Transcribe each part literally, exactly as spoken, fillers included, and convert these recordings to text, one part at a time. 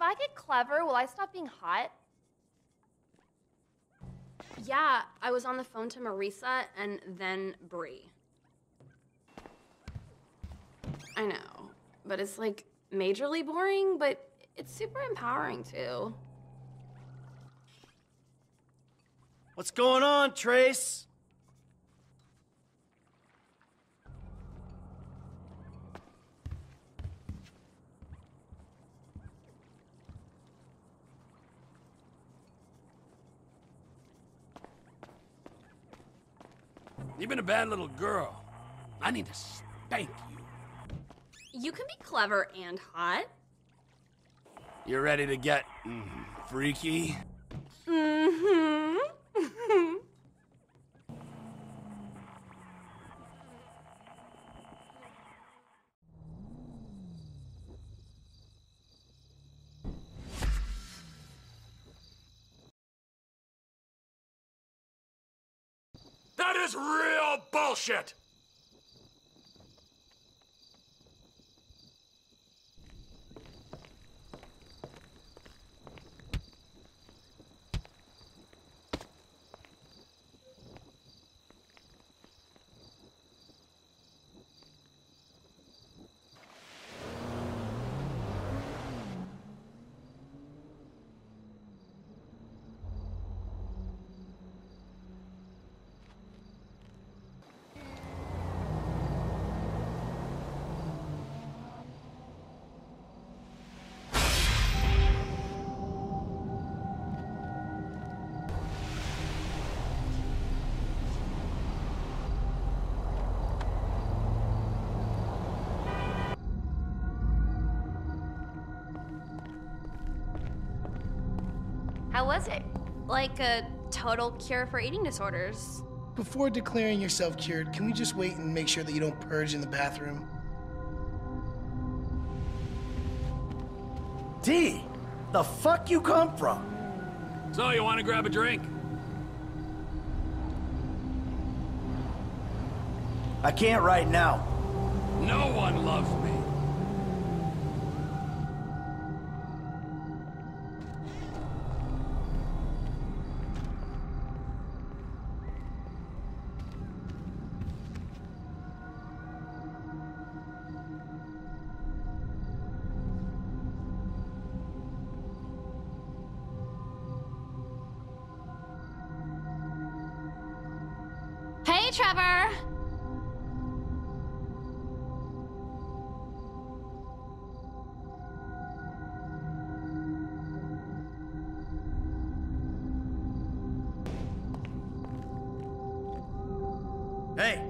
if I get clever, will I stop being hot? Yeah, I was on the phone to Marisa and then Bree. I know, but it's like majorly boring, but it's super empowering too. What's going on, Trace? You've been a bad little girl. I need to spank you. You can be clever and hot. You ready to get mm, freaky? Mm-hmm. That is real bullshit! How was it? Like a total cure for eating disorders. Before declaring yourself cured, can we just wait and make sure that you don't purge in the bathroom? D, the fuck you come from? So, you want to grab a drink? I can't right now. No one loves me. Hey, Trevor! Hey.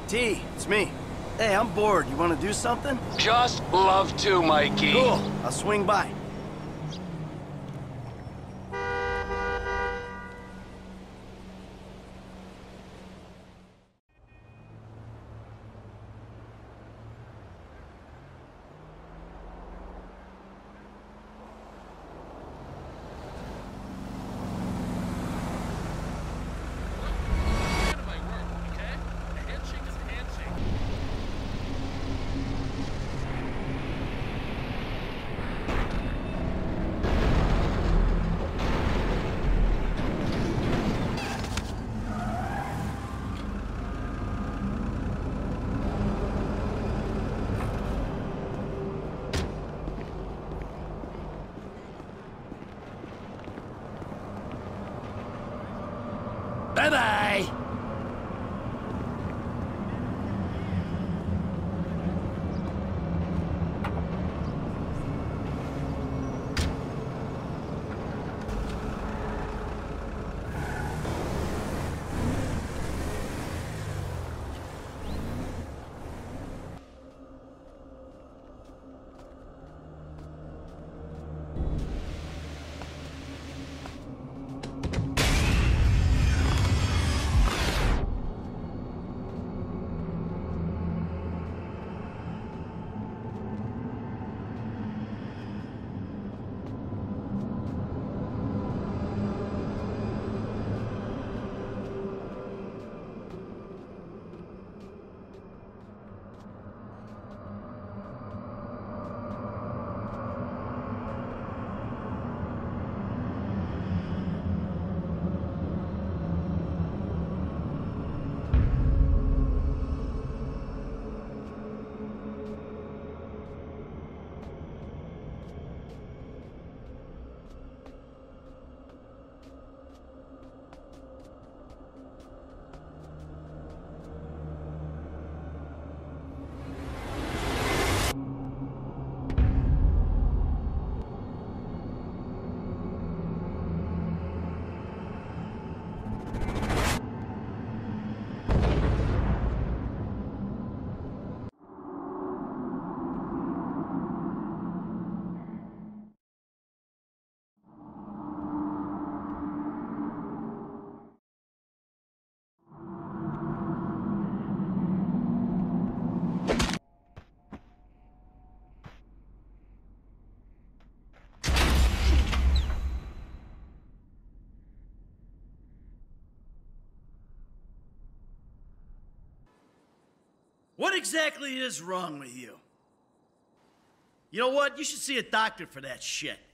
T, it's me. Hey, I'm bored. You want to do something? Just love to, Mikey. Cool. I'll swing by. Bye-bye. What exactly is wrong with you? You know what? You should see a doctor for that shit.